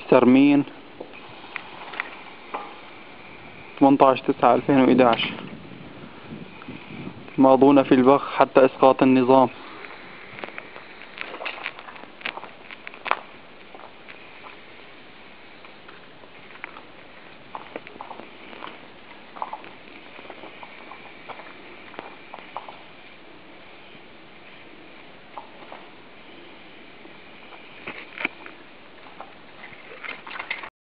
سرمين 18/9/2011. ماضون في البخ حتى إسقاط النظام.